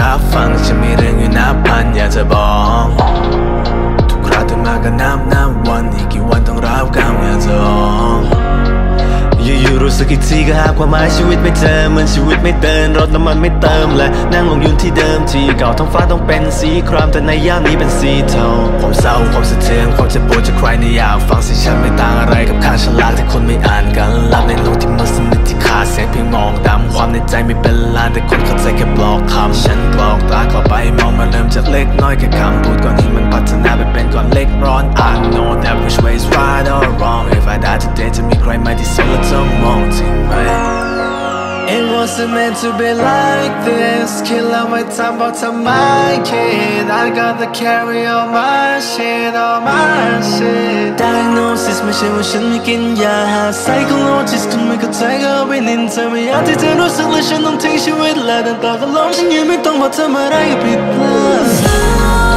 รับฟังฉันมีเรื่องอยู่นับพันอยากจะบอกทุกคราตื่นมาก็นับวันอีกกี่วันต้องรับกรรมอยากจะร้องอยู่รู้สึกอีกทีก็หาความหมายชีวิตไม่เจอเหมือนชีวิตไม่เดินรถน้ำมันไม่เติมและนั่งลงยืนที่เดิมที่เก่าท้องฟ้าต้องเป็นสีครามแต่ในย่ามนี้เป็นสีเทาความเศร้าความสะเทือนความเจ็บปวดจากใครในอยากฟังสิฉันไม่ต่างอะไรกับข้างฉลากที่คนไม่อ่านกันลับในโลกที่มันสนิทที่ขาดเสียงเพียงมองตามความในใจไม่เป็นล้านแต่คนเข้าใจแค่บล็อกคำฉันกรอกตาเข้าไปมองมาเริ่มจากเล็กน้อยแค่คำพูดก่อนที่มันพัฒนาไปเป็นก้อนเล็กร้อน I know that which way is right or wrong if I die today จะมีใครไหมที่สนและจะมองจริงไหม It wasn't meant to be like this คิดแล้วไม่ทำบอกทำไมคิด I gotta carry all my shit all my shit Diagnosis ไม่ใช่ว่าฉันไม่กินยา Psychologist คุณไม่เข้าใจก็ไปนินเธอไม่อยากที่เธอรู้สึกและฉันต้องทิ้งชีวิตและเดินต่อก็ลงฉันยังไม่ต้องบอกทำอะไรก็ผิดพลาด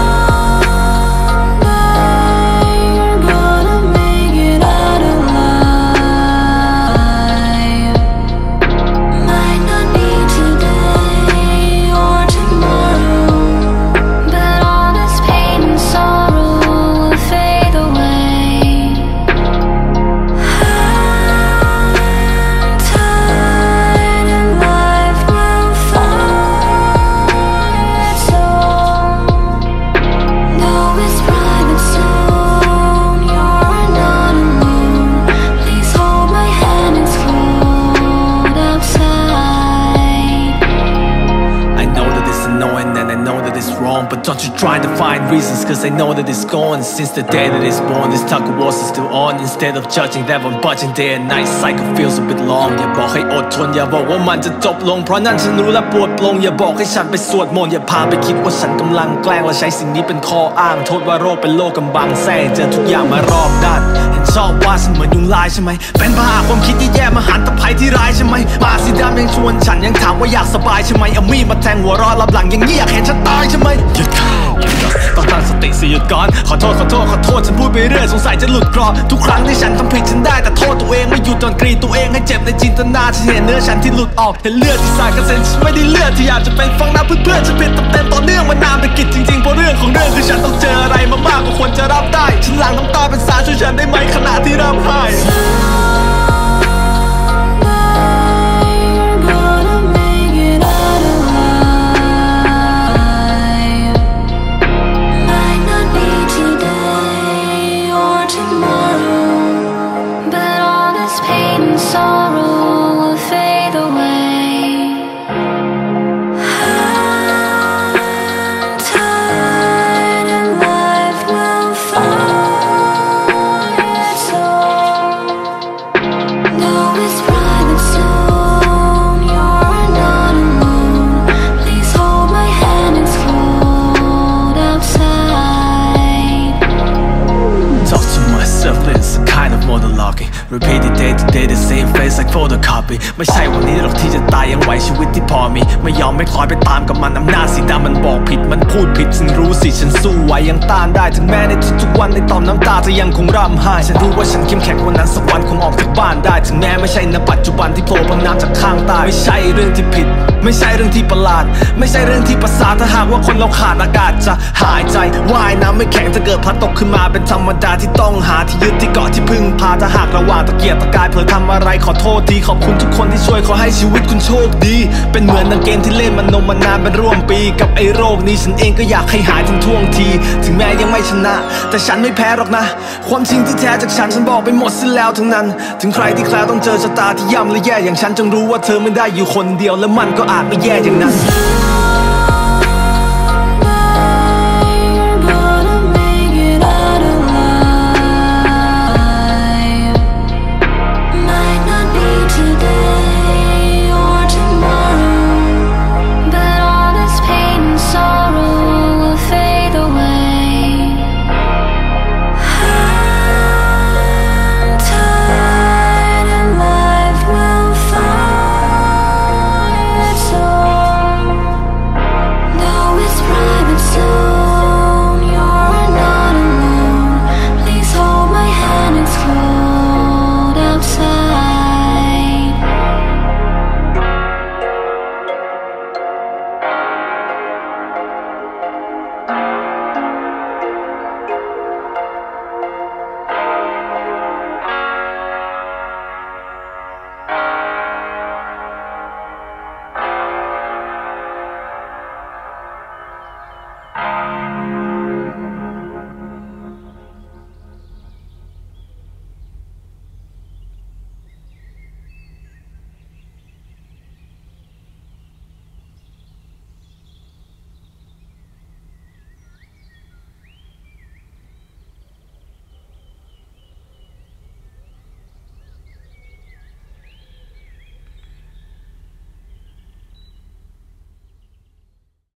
But don't you try to find reasons cause I know that it's gone Since the day that it's born this tug of war is still on Instead of judging that one budging day and night cycle feels a bit long อย่าบอกให้อดทนอย่าบอกว่ามันจะจบลงเพราะนั่นฉันรู้และปวดปลงอย่าบอกให้ฉันไปสวดมนต์อย่าพาไปคิดว่าฉันกำลังแกล้งและใช้สิ่งนี้เป็นข้ออ้างโทษว่าโรคเป็นโรคกำบังแทรกเจอทุกอย่างมารอบด้านเห็นชอบว่าฉันเหมือนยุงลายใช่ไหมเป็นบ้าความคิดที่แย่มาหันตะไคร้ที่ร้ายใช่ไหมมาสีดำยังชวนฉันยังถามว่าอยากสบายใช่ไหมเอามีดมาแทงหัวรอรับหลังอย่างนี้อยากเห็นฉันตายใช่ไหมต้องตั้งสติสิหยุดก่อนขอโทษฉันพูดไปเรื่อยสงสัยจะหลุดกรอบทุกครั้งที่ฉันทำผิดฉันได้แต่โทษตัวเองไม่หยุดจนกรีดตัวเองให้เจ็บในจินตนาฉันเห็นเนื้อฉันที่หลุดออกเห็นเลือดที่สาดกระเซ็นฉันไม่ได้เลือดที่อยากจะเป็นฟังน้ำเพื่อนฉันผิดเต็มต่อเนื่องมานานเป็นกิจจริงๆเพราะเรื่องของเรื่องคือฉันต้องเจออะไรมามากกว่าควรจะรับได้ฉันหลั่งน้ำตาเป็นสารช่วยฉันได้ไหมขณะที่ร่ำไห้Repeat it day to day the same face like photocopy ไม่ใช่วันนี้หรอกที่จะตายยังไหวชีวิตที่พอมีไม่ยอมไม่คอยไปตามกับมันอำนาจสีดำมันบอกผิดมันพูดผิดฉันรู้สิฉันสู้ไหวยังต้านได้ถึงแม้ในทุกๆวันในต่อมน้ำตาจะยังคงร่ำไห้ฉันรู้ว่าฉันเข้มแข็งวันนั้นสักวันคงออกจากบ้านได้ถึงแม้ไม่ใช่ในปัจจุบันที่โผล่พ้นน้ำจากข้างใต้ไม่ใช่เรื่องที่ผิดไม่ใช่เรื่องที่ประหลาดไม่ใช่เรื่องที่ประสาทถ้าหากว่าคนเราขาดอากาศจะหายใจว่ายน้ำไม่แข็งจะเกิดพลัดตกขึ้นมาเป็นธรรมดาที่ต้องหาที่ยึดที่เกาะที่พึ่งพาถ้าหากระหว่างตะเกียกตะกายเผลอทำอะไรขอโทษทีขอบคุณทุกคนที่ช่วยขอให้ชีวิตคุณโชคดีเป็นเหมือนนักเกมที่เล่นมานานเป็นร่วมปีกับไอ้โรคนี้ฉันเองก็อยากให้หายถึงท่วงทีถึงแม้ยังไม่ชนะแต่ฉันไม่แพ้หรอกนะความจริงที่แท้จากฉันบอกไปหมดสิ้นแล้วทั้งนั้นถึงใครที่แคล้วต้องเจอชะตาที่ย่ำและแย่อย่างฉันจงรู้ว่าเธอไม่ได้อยู่คนเดียวและมันก็อาจไม่แย่อย่างนั้น